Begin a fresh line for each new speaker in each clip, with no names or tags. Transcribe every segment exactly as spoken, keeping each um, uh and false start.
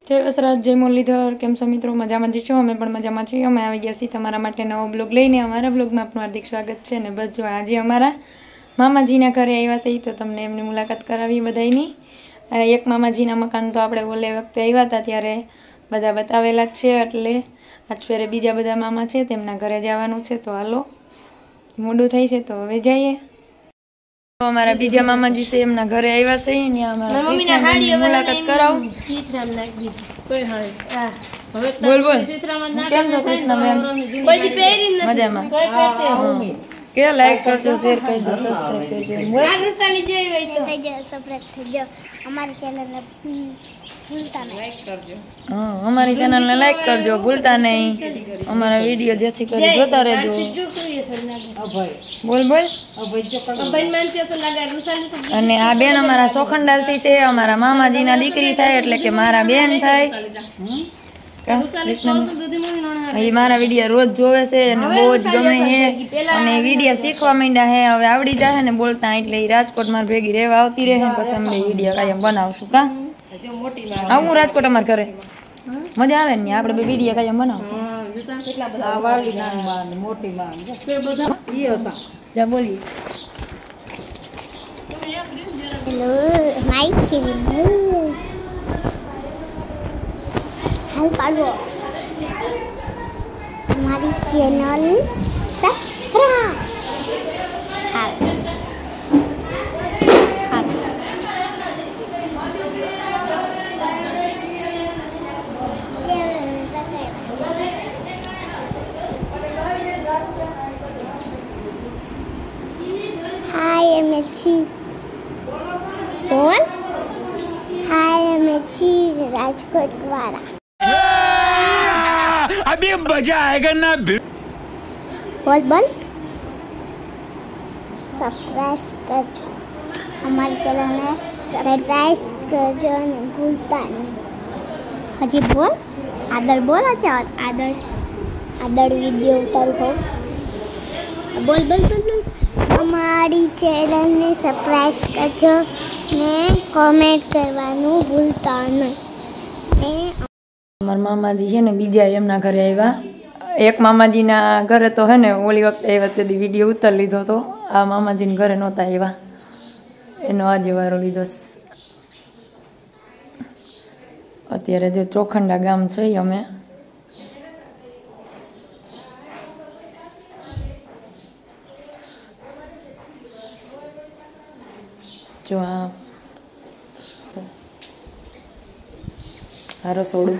जय वसराज जय मुरलीधर केम छो मित्रों मजा में छो अमे पण मजा में छीए। अमे आई गया छीए तमारा माटे नवो ब्लॉग लईने। अमारा ब्लॉग में आपनुं हार्दिक स्वागत छे ने बस जो आज अमारा मामाजीना घरे आव्या छे तो तमने एमनी मुलाकात करावी बधाईनी। एक मामाजीना मकान तो आपणे ओले वखते आव्या हता त्यारे बधा बतावेला ज छे एटले आज फेरे बीजा बधा मामा छे तेमना घरे जवानुं छे तो हालो मोडुं थाय छे तो हवे जाईए। तो हमारा बीजा मामाजी से एमना घरे आव्या छे ने हमारा मम्मीना हाडी मुलाकात कराव सीतराम नाखी कोई हाडी आ હવે બોલ બોલ सीतराम नाखी કેમ છો કૃષ્ણબેન બધી પહેરી નથી મજામાં કોઈ પહેરતે હું કે લાઈક કરજો શેર કરજો સબસ્ક્રાઇબ કરજો આગળસાલી જોઈ હોય તો થઈ જાય સબસ્ક્રાઇબ કરજો અમારી ચેનલ ને ભૂલતા નહીં લાઈક કરજો। हां हमारी चैनल ने लाइक करजो भूलता नहीं। हमारा वीडियो जेथी करी जोता रहजो। बोल बोल अने आ बेन हमारा सोखंडालथी छे हमारा मामाजीना दीकरी थाय एटले के मारा बेन थाय। ये मारा वीडियो रोज जोवे छे अने बहुत गमे छे अने वीडियो सीखवा मांड्या है। हवे आवडी जाहे ने बोलता એટલે ઈ રાજકોટ માર ભેગી રહેવા આવતી રહે પછી અમે વીડિયો કાયમ બનાવશું કા આવું રાજકોટ અમાર ઘરે મજા આવે ને આપણે બે વિડિયો કાયમ બનાવશું। હા જોતા કેટલા બધા આ વાળી નાની માં મોટી માં તે બધા ઈ હતા જા બોલી હેલો માઈક છે હાલ પાડો हमारी चैनल सब्सक्राइब हाल हाय एमएची कौन हाय एमएची राजकोट वाला अभी मजा आएगा ना बोल बोल सब्सक्राइब कर हमारे चैनल ने सब्सक्राइब करजो ने भूलता नहीं। हजी बोल आदर बोल अच्छा आदर आदर वीडियो उतारू हो बोल बोल बोल बोल हमारी चैनल ने सब्सक्राइब करजो ने कमेंट करवानुं भूलता नहीं। हमार मामाजी है ने बीजा एमना घरे आव्या। एक मामाजी ना घरे तो है ने ओली वक्त आव्या ते विडियो उतर लीधो तो आ मामाजी ने घरे नहोता आव्या एनो आज वारो लीधो। अत्यारे जो ચોખંડા ગામ છે અમે जो आ रसोड़ू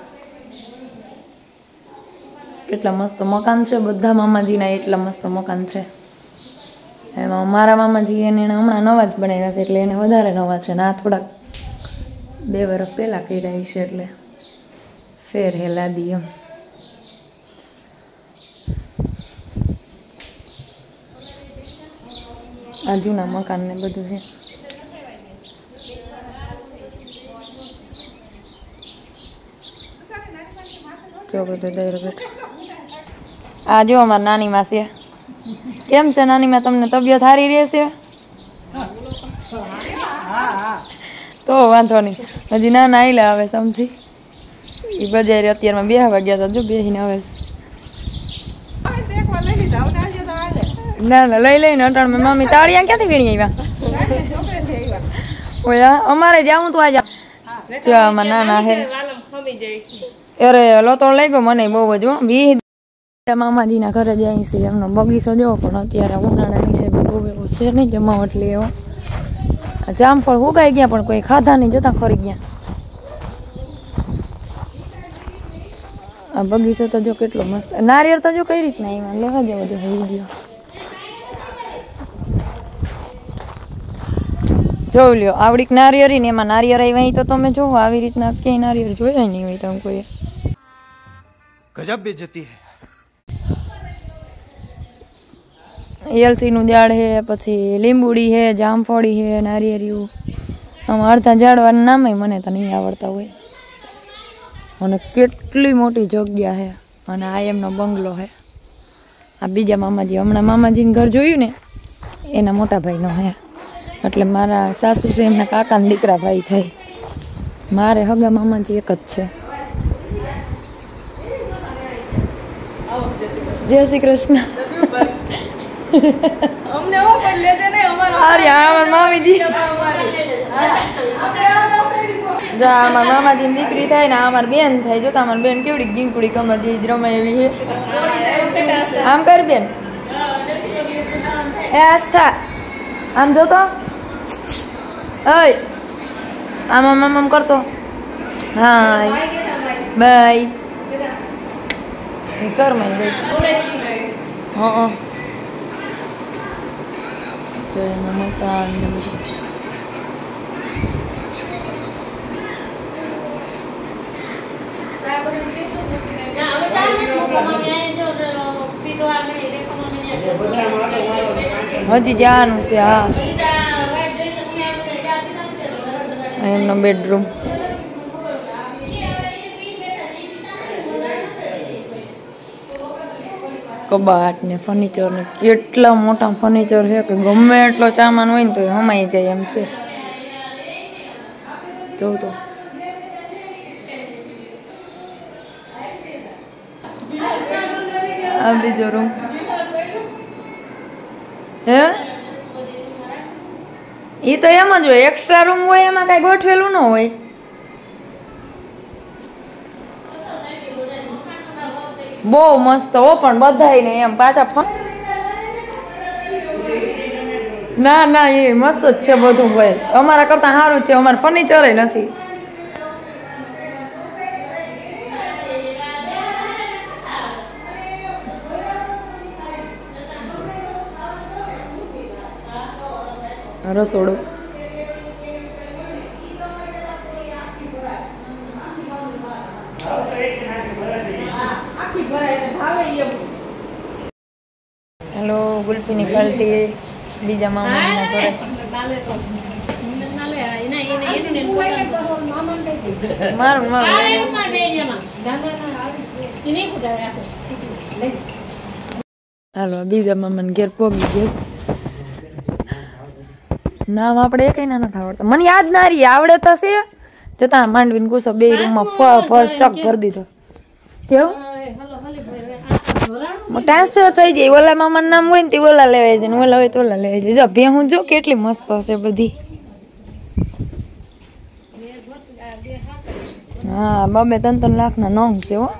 કેટલા મસ્ત મકાન છે બધા મામાજીના એટલા મસ્ત મકાન છે। એમાં મારા મામાજી એને હમણાં નવા જ બનાવ્યા છે એટલે એને વધારે નવા છે ને આ થોડા બે વર્ષ પહેલા કર્યા છે એટલે ફેર હે લાદી એમ। આ જૂના મકાન ને બધું છે। जो બધું ડાયરો બેઠો आ जो हमार नानी मां से केम से नानी मां तमने तबियत हारी रहेशे तो वांधो नहीं हजी ना ना आइला हवे समझी ई बजारे अत्यार में बेहा वाग्या था जो बेहीने हवे ना ना लई लईने अटाण में मम्मी ताड़िया क्यांथी वीणी आव्या ओया अमारे जाऊं तो आजा जो हमार नाना है अरे लोतो लई गयो मने बहु ज वी मामाजी ना घरे जाई छे एमनो बगीचो जो पण अत्यारे उनाळानी छे बहु एवो छे नहीं जमावट लेवो जामफळ उगाई गया पण कोई खाधा नहीं जोता खरी गया। आ बगीचो तो जो केटलो मस्त नारियल तो जो कई रीतना एमा लेवा जेवो जो वीडियो जो ल्यो आवડીक नारियरी ने एमा नारियल आव्या तो तमे जो आवी रीतना क्याय नारियल जोया नहीं होय तम कोई गजब बेइज्जती है। एलसी नु झाड़ है पछी લીંબુડી है जामफળી है नारिયેરિયું आम अर्धा झाड़वाना नाम मने तो नहीं आवड़ता होय अने केटली मोटी जग्या है अने आ एमनो बंगलो है। आ बीजा मामाजी हमणा मामाजीने घर जोयुं ने एना मोटा भाईनो है એટલે મારા સાસુ છે એમના કાકાના દીકરા ભાઈ થાય મારે હગા મામાજી એક જ છે. જય શ્રી કૃષ્ણ. અમને ઓ પણ લેજે ને અમારો અરે અમાર મામીજી જા અમાર મામાજી ની દીકરી થાય ને અમાર બેન થાય. જો તો અમાર બેન કેવડી ગીંકુડી કમર જે રમે એવી છે. આમ કર બેન. એ અચ્છા આમ જો તો ઓય આમ આમ આમ કરતો. હાય બાય. શરમાઈ ગઈશ. હા તો એમાં મકાન ને બધું. હજી જવાનું છે. હા એમનો બેડરૂમ. કબાટ ને ફર્નિચર ને કેટલા મોટા ફર્નિચર છે કે ગમે એટલો સામાન હોય ને તો હમાઈ જાય એમ છે. જોઉં તો આ બીજો રૂમ. હે એ તો એમ જ હોય. એક્સ્ટ્રા રૂમ હોય એમાં કઈ ગોઠવેલું ન હોય. બહુ મસ્ત હો પણ બધાય ને એમ પાછા. ના ના એ મસ્ત જ છે બધું ભાઈ. અમારા કરતા સારું છે. અમારે ફર્નિચર નથી. રસોડું હેલો ગુલ્ફીની પાર્ટી બીજા મામા કરે. મારું મારું હાલો બીજા મામાને ઘેર પોગી ગયા. નામ આપણે એ કઈ ના નથી આવડતા. મને યાદ ના રહી. આવડે તો છે જતા માંડવીને ગુસ્સો બે રૂમમાં ફળ ચક ભરી દીધો. કેવું ટ્રાન્સફર થઈ જાય. ઓલા મામાનું નામ હોય ને તે ઓલા લેવાય છે ને ઓલા હોય તો ઓલા લેવાય છે. જો ભેહું જો કેટલી મસ્ત હશે બધી. હા બબે ત્રણ ત્રણ લાખ ના નોંગ છે હો.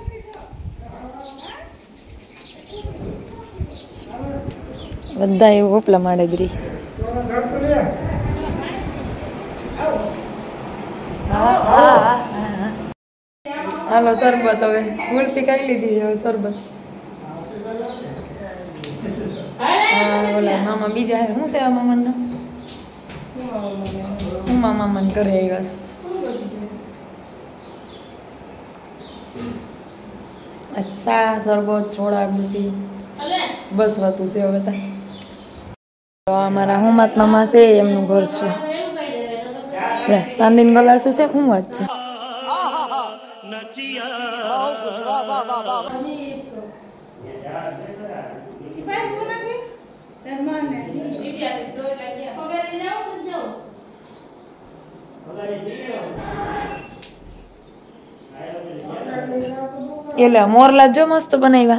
બધા એવું ઓપલા માડે જ રહી. હાલો શરબત હવે ગુલ્ફી ખાઈ લીધી છે. હવે શરબત ઓલા મામા બીજા હે. શું છે આ મામા નામ? હું મામા મન કરે આવ્યા. અચ્છા શરબત છોડા ગુલ્ફી બસ વાતું છે હવે. અમારા હુમાત મામા છે એમનું ઘર છે. સાંદીન ગલાસું છે. શું વાત છે? એટલે મોરલા જો મસ્ત બનાવ્યા.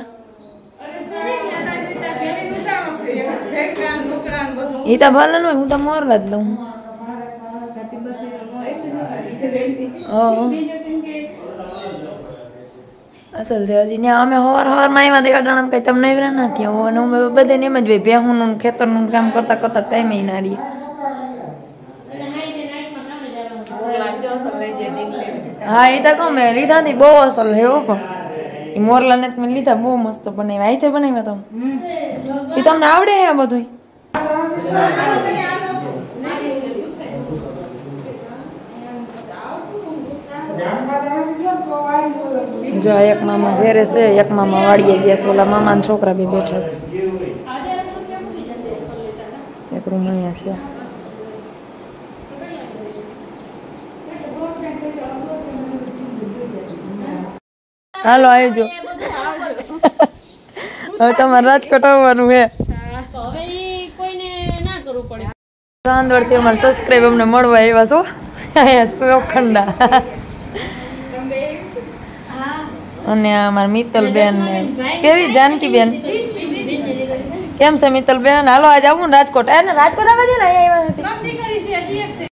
એ તો ભલે હોય. હું તો મોરલા જ લઉં. અસલ છે હજી ત્યાં અમે હવાર હવાર માં આવ્યા તો અટાણા કઈ તમને એવરા ના થયા. અને અમે બધે એમ જ ભાઈ ભેહું ખેતરનું કામ કરતા કરતા ટાઈમ ના રહી. હા એ તો કહું મેં લીધા હતી બહુ અસલ છે હો. પણ એ મોરલા ને મેં લીધા બહુ મસ્ત બનાવ્યા. આઈ તો બનાવ્યા તમે એ તમને આવડે હે આ બધું? જો એક મામા ઘેરે છે, એક મામા વાડીએ ગયા છે. ઓલા મામા ના છોકરા બી બેઠા છે. એક રૂમ અહીંયા છે. હાલો આવજો. હવે તમારે રાજકોટ આવવાનું હે. ચાંદોડ થી અમારે સબસ્ક્રાઇબ અમને મળવા આવ્યા છો. સોખંડા અને અમારા મિત્તલબેન ને કેવી જાનકીબેન કેમ છે મિત્તલબેન? હાલો આજ આવું ને રાજકોટ. એને રાજકોટ આવવા દે ને, અહીંયા આવ્યા નથી.